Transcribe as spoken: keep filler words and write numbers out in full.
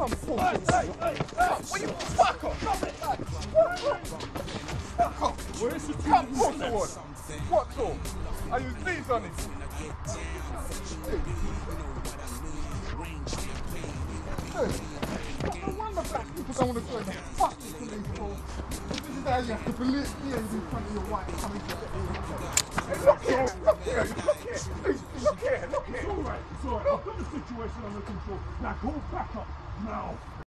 come talk to me. Will you fuck off? Fuck off. Where's the Come talk to us. What talk? I use these on it. No wonder black people don't want to join the fucking police force. This is how you have to believe me in front of your wife coming to get you. Hey, look here, look here, look here, look here, look here. It's alright, it's alright. I've got the situation under control. Now go back up, now.